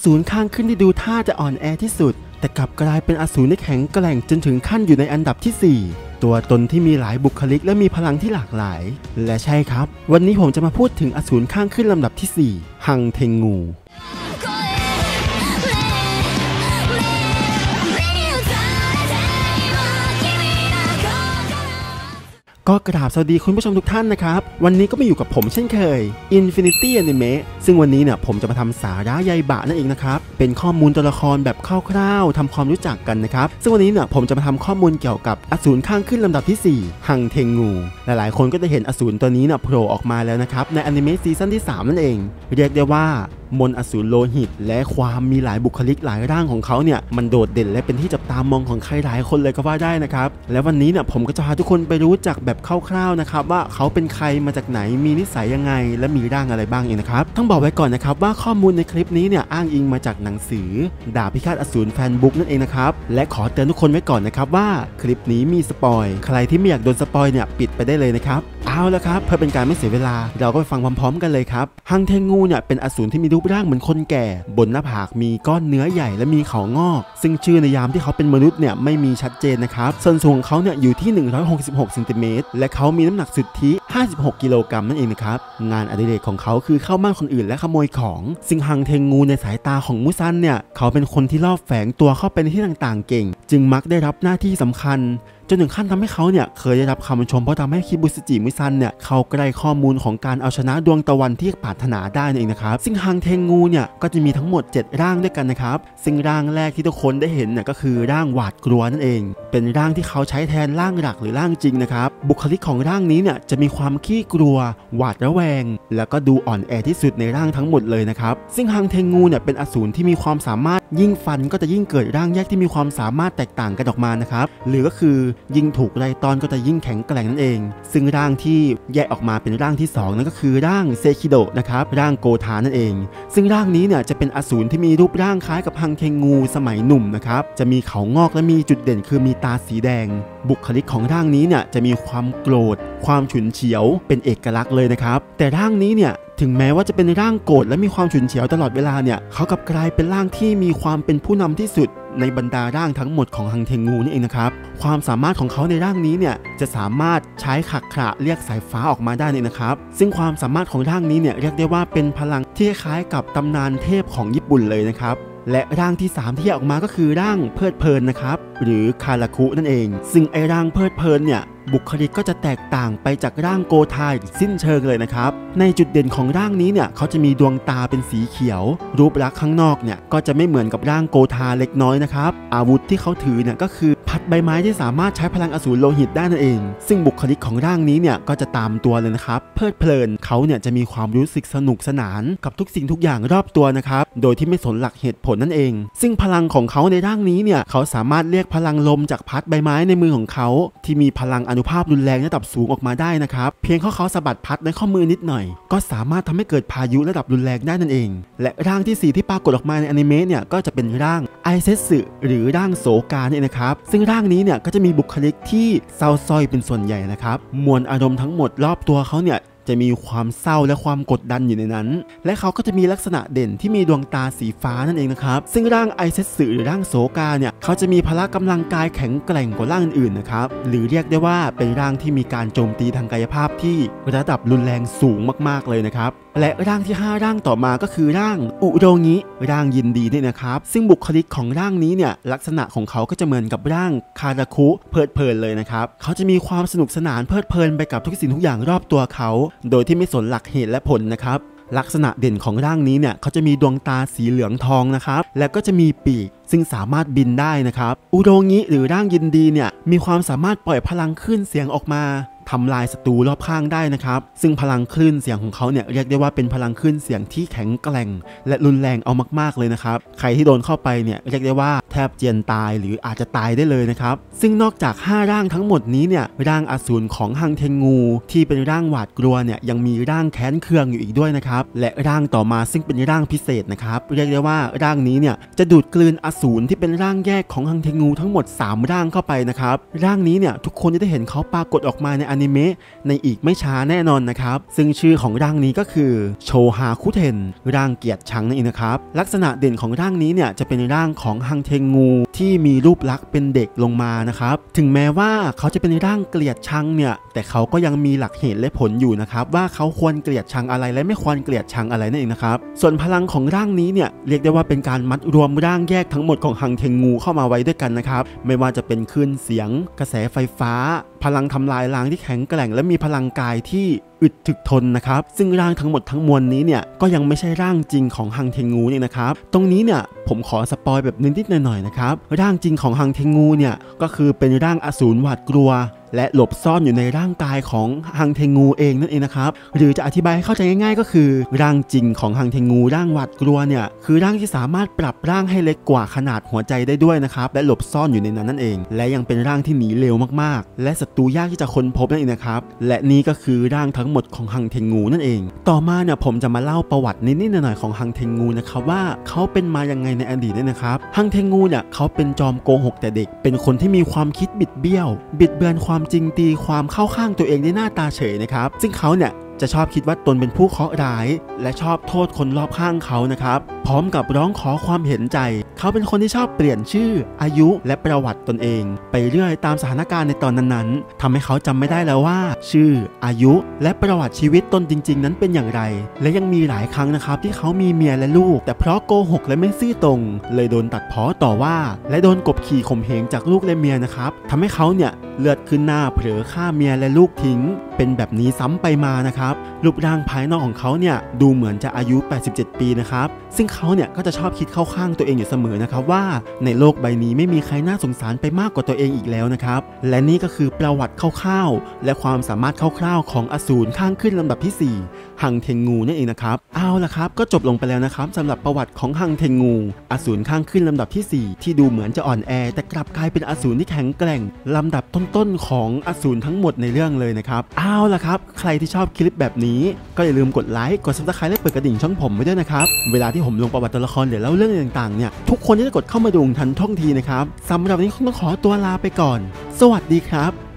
สูรข้างขึ้นที่ดูท่าจะอ่อนแอที่สุดแต่กลับกลายเป็นอสูรที่แข็งแกร่งจนถึงขั้นอยู่ในอันดับที่4ตัวตนที่มีหลายบุคลิกและมีพลังที่หลากหลายและใช่ครับวันนี้ผมจะมาพูดถึงอสูรข้างขึ้นลำดับที่4ฮังเทงงูก็กราบสวัสดีคุณผู้ชมทุกท่านนะครับวันนี้ก็มาอยู่กับผมเช่นเคย Infinity Anime ซึ่งวันนี้เนี่ยผมจะมาทำสาระใยบะนั่นเองนะครับเป็นข้อมูลตัวละครแบบคร่าวๆทำความรู้จักกันนะครับซึ่งวันนี้เนี่ยผมจะมาทำข้อมูลเกี่ยวกับอสูรข้างขึ้นลำดับที่4ฮังเทงงูหลายๆคนก็จะเห็นอสูรตัวนี้เนี่ยโผล่ออกมาแล้วนะครับในอนิเมะซีซั่นที่3นั่นเองเรียกได้ว่ามนต์อสูรโลหิตและความมีหลายบุคลิกหลายร่างของเขาเนี่ยมันโดดเด่นและเป็นที่จับตามองของใครหลายคนเลยก็ว่าได้นะครับและวันนี้เนี่ยผมก็จะพาทุกคนไปรู้จักแบบคร่าวๆนะครับว่าเขาเป็นใครมาจากไหนมีนิสัยยังไงและมีร่างอะไรบ้างเองนะครับต้องบอกไว้ก่อนนะครับว่าข้อมูลในคลิปนี้เนี่ยอ้างอิงมาจากหนังสือดาบพิฆาตอสูรแฟนบุ๊กนั่นเองนะครับและขอเตือนทุกคนไว้ก่อนนะครับว่าคลิปนี้มีสปอยใครที่ไม่อยากโดนสปอยเนี่ยปิดไปได้เลยนะครับเอาละครับเพื่อเป็นการไม่เสียเวลาเราก็ไปฟังพร้อมๆกันเลยครับฮังเทงงูเนี่ยเป็นอสูรที่มีรูปร่างเหมือนคนแก่บนหน้าผากมีก้อนเนื้อใหญ่และมีเขางอกซึ่งชื่อในยามที่เขาเป็นมนุษย์เนี่ยไม่มีชัดเจนนะครับส่วนสูงของเขาเนี่ยอยู่ที่166 เซนติเมตรและเขามีน้ำหนักสุทธิ56 กิโลกรัมนั่นเองนะครับงานอดิเรกของเขาคือเข้าบ้านคนอื่นและขโมยของซึ่งฮังเทงงูในสายตาของมุซันเนี่ยเขาเป็นคนที่ลอบแฝงตัวเข้าไปในที่ต่างๆเก่งจึงมักได้รับหน้าที่สำคัญจนถึงขั้นทำให้เขาเนี่ยเคยได้รับคำชมเพราะทำให้คิบุสจิมุซันเนี่ยเข้าใกล้ข้อมูลของการเอาชนะดวงตะวันที่ปรารถนาได้นั่นเองนะครับซึ่งฮังเทงงูเนี่ยก็จะมีทั้งหมด7ร่างด้วยกันนะครับซึ่งร่างแรกที่ทุกคนได้เห็นเนี่ยก็คือร่างหวาดกลัวนั่นเองเป็นร่างที่เขาใช้แทนร่างหลักหรือร่างจริงนะครับบุคลิกของร่างนี้เนี่ยจะมีความขี้กลัวหวาดระแวงแล้วก็ดูอ่อนแอที่สุดในร่างทั้งหมดเลยนะครับซึ่งฮังเทงงูเนี่ยเป็นอสูรที่มีความสามารถยิ่งฟันก็จะยิ่งเกิดร่างแยกที่มีความสามารถแตกต่างกันออกมานะครับหรือก็คือยิ่งถูกไล่ตอนก็จะยิ่งแข็งแกร่งนั่นเองซึ่งร่างที่แยกออกมาเป็นร่างที่2นั่นก็คือร่างเซคิโดะนะครับร่างโกธานั่นเองซึ่งร่างนี้เนี่ยจะเป็นอสูรที่มีรูปร่างคล้ายกับฮังเทงงูสมัยหนุ่มนะครับจะมีเขางอกและมีจุดเด่นคือมีตาสีแดงบุคลิกของร่างนี้เนี่ยจะมีความโกรธความฉุนเฉียวเป็นเอกลักษณ์เลยนะครับแต่ร่างนี้เนี่ยถึงแม้ว่าจะเป็นร่างโกรธและมีความฉุนเฉียวตลอดเวลาเนี่ยเขากลับกลายเป็นร่างที่มีความเป็นผู้นำที่สุดในบรรดาร่างทั้งหมดของฮังเทงงูนี่เองนะครับความสามารถของเขาในร่างนี้เนี่ยจะสามารถใช้ขักขระเรียกสายฟ้าออกมาได้เลยนะครับซึ่งความสามารถของร่างนี้เนี่ยเรียกได้ว่าเป็นพลังที่คล้ายกับตำนานเทพของญี่ปุ่นเลยนะครับและร่างที่3ที่ออกมาก็คือร่างเพลิดเพลินนะครับหรือคาราคุนั่นเองซึ่งไอร่างเพลิดเพลินเนี่ยบุคลิกก็จะแตกต่างไปจากร่างโกธาสิ้นเชิงเลยนะครับในจุดเด่นของร่างนี้เนี่ยเขาจะมีดวงตาเป็นสีเขียวรูปลักษณ์ข้างนอกเนี่ยก็จะไม่เหมือนกับร่างโกธาเล็กน้อยนะครับอาวุธที่เขาถือเนี่ยก็คือพัดใบไม้ที่สามารถใช้พลังอสูรโลหิตได้นั่นเองซึ่งบุคลิกของร่างนี้เนี่ยก็จะตามตัวเลยนะครับเพลิดเพลินเขาเนี่ยจะมีความรู้สึกสนุกสนานกับทุกสิ่งทุกอย่างรอบตัวนะครับโดยที่ไม่สนหลักเหตุผลนั่นเองซึ่งพลังของเขาในร่างนี้เนี่ยเขาสามารถเรียกพลังลมจากพัดใบไม้ในมือของเขาที่มีพลังอานุภาพรุนแรงระดับสูงออกมาได้นะครับเพียงเขาสะบัดพัดในข้อมือนิดหน่อยก็สามารถทำให้เกิดพายุระดับรุนแรงได้นั่นเองและร่างที่4ที่ปรากฏออกมาในอนิเมะเนี่ยก็จะเป็นร่างไอเซสึหรือร่างโศกาเนี่ยนะครับซึ่งร่างนี้เนี่ยก็จะมีบุคลิกที่เศร้าส้อยเป็นส่วนใหญ่นะครับมวลอารมณ์ทั้งหมดรอบตัวเขาเนี่ยจะมีความเศร้าและความกดดันอยู่ในนั้นและเขาก็จะมีลักษณะเด่นที่มีดวงตาสีฟ้านั่นเองนะครับซึ่งร่างไอเซสึหรือร่างโศกาเนี่ยเขาจะมีพละกำลังกายแข็งแกร่งกว่าร่างอื่นๆนะครับหรือเรียกได้ว่าเป็นร่างที่มีการโจมตีทางกายภาพที่ระดับรุนแรงสูงมากๆเลยนะครับและร่างที่5ร่างต่อมาก็คือร่างอุโรงิร่างยินดีเนี่ยนะครับซึ่งบุคลิกของร่างนี้เนี่ยลักษณะของเขาก็จะเหมือนกับร่างคาราคุเพลิดเพลินเลยนะครับเขาจะมีความสนุกสนานเพลิดเพลินไปกับทุกสิ่งทุกอย่างรอบตัวเขาโดยที่ไม่สนหลักเหตุและผลนะครับลักษณะเด่นของร่างนี้เนี่ยเขาจะมีดวงตาสีเหลืองทองนะครับและก็จะมีปีกซึ่งสามารถบินได้นะครับอุโรงิหรือร่างยินดีเนี่ยมีความสามารถปล่อยพลังคลื่นเสียงออกมาทำลายศัตรูรอบข้างได้นะครับซึ่งพลังคลื่นเสียงของเขาเนี่ยเรียกได้ว่าเป็นพลังคลื่นเสียงที่แข็งแกร่งและรุนแรงเอามากๆเลยนะครับใครที่โดนเข้าไปเนี่ยเรียกได้ว่าแทบเจียนตายหรืออาจจะตายได้เลยนะครับซึ่งนอกจาก5ร่างทั้งหมดนี้เนี่ยร่างอสูรของฮังเทงงูที่เป็นร่างหวาดกลัวเนี่ยยังมีร่างแค้นเคืองอยู่อีกด้วยนะครับและร่างต่อมาซึ่งเป็นร่างพิเศษนะครับเรียกได้ว่าร่างนี้เนี่ยจะดูดกลืนอสูรที่เป็นร่างแยกของฮังเทงงูทั้งหมด3ร่างเข้าไปนะครับร่างนี้เนี่ยทุกคนจะได้เห็นเขาปรากฏออกมาในอนิเมะในอีกไม่ช้าแน่นอนนะครับซึ่งชื่อของร่างนี้ก็คือโชฮาคุเทนร่างเกียรติชังนั่นเองนะครับลักษณะเด่นของร่างนี้เนี่ยจะเป็นร่างของฮังเทงูที่มีรูปลักษณ์เป็นเด็กลงมานะครับถึงแม้ว่าเขาจะเป็นร่างเกลียดชังเนี่ยแต่เขาก็ยังมีหลักเหตุและผลอยู่นะครับว่าเขาควรเกลียดชังอะไรและไม่ควรเกลียดชังอะไรนั่นเองนะครับส่วนพลังของร่างนี้เนี่ยเรียกได้ว่าเป็นการมัดรวมร่างแยกทั้งหมดของฮังเทงูเข้ามาไว้ด้วยกันนะครับไม่ว่าจะเป็นคลื่นเสียงกระแสไฟฟ้าพลังทำลายล้างที่แข็งแกร่งและมีพลังกายที่อึดถึกทนนะครับซึ่งร่างทั้งหมดทั้งมวลนี้เนี่ยก็ยังไม่ใช่ร่างจริงของฮังเทงูนี่นะครับตรงนี้เนี่ยผมขอสปอยแบบนิดๆหน่อยๆนะครับร่างจริงของฮังเทงูเนี่ยก็คือเป็นร่างอสูรหวาดกลัวและหลบซ่อนอยู่ในร่างกายของฮังเทงูเองนั่นเองนะครับหรือจะอธิบายให้เข้าใจง่ายๆก็คือร่างจริงของฮังเทงูร่างหวาดกลัวเนี่ยคือร่างที่สามารถปรับร่างให้เล็กกว่าขนาดหัวใจได้ด้วยนะครับและหลบซ่อนอยู่ในนั้นนั่นเองและยังเป็นร่างที่หนีเร็วมากๆและศัตรูยากที่จะค้นพบนั่นเองนะครับและนี่ก็คือร่างทั้งหมดของฮังเทงูนั่นเองต่อมาเนี่ยผมจะมาเล่าประวัตินิดๆหน่อยๆของฮังเทงูนะครับว่าเขาเป็นมายังไงในอดีตนะครับฮังเทงูเนี่ยเขาเป็นจอมโกหกแต่เด็กเป็นคนที่มีความคิดบิดเบี้ยวบิดเบือนความจริงตีความเข้าข้างตัวเองได้หน้าตาเฉยนะครับซึ่งเขาเนี่ยจะชอบคิดว่าตนเป็นผู้เคราะห์ร้ายและชอบโทษคนรอบข้างเขานะครับพร้อมกับร้องขอความเห็นใจเขาเป็นคนที่ชอบเปลี่ยนชื่ออายุและประวัติตนเองไปเรื่อยตามสถานการณ์ในตอนนั้นๆทำให้เขาจำไม่ได้แล้วว่าชื่ออายุและประวัติชีวิตตนจริงๆนั้นเป็นอย่างไรและยังมีหลายครั้งนะครับที่เขามีเมียและลูกแต่เพราะโกหกและไม่ซื่อตรงเลยโดนตัดพ้อต่อว่าและโดนกบขี่ข่มเหงจากลูกและเมียนะครับทำให้เขาเนี่ยเลือดขึ้นหน้าเผลอฆ่าเมียและลูกทิ้งเป็นแบบนี้ซ้ำไปมานะครับรูปร่างภายนอกของเขาเนี่ยดูเหมือนจะอายุ87ปีนะครับซึ่งเขาเนี่ยก็จะชอบคิดเข้าข้างตัวเองอยู่เสมอนะครับว่าในโลกใบนี้ไม่มีใครน่าสงสารไปมากกว่าตัวเองอีกแล้วนะครับและนี่ก็คือประวัติคร่าวๆและความสามารถคร่าวๆของอสูรข้างขึ้นลำดับที่4ฮังเทงูนั่นเองนะครับเอาละครับก็จบลงไปแล้วนะครับสำหรับประวัติของฮังเทงูอสูรข้างขึ้นลำดับที่4ที่ดูเหมือนจะอ่อนแอแต่กลับกลายเป็นอสูรที่แข็งแกร่งลำดับต้นๆของอสูรทั้งหมดในเรื่องเลยนะครับเอาละครับใครที่ชอบคลิปแบบนี้ก็อย่าลืมกดไลค์กด Subscribe และเปิดกระดิ่งช่องผมไว้ด้วยนะครับเวลาที่ผมลงประวัติตัวละครหรือเล่าเรื่องต่างๆเนี่ยทุกคนจะกดเข้ามาดูทันท่วงทีนะครับสำหรับวันนี้คงต้องขอตัวลาไปก่อนสวัสดีครับ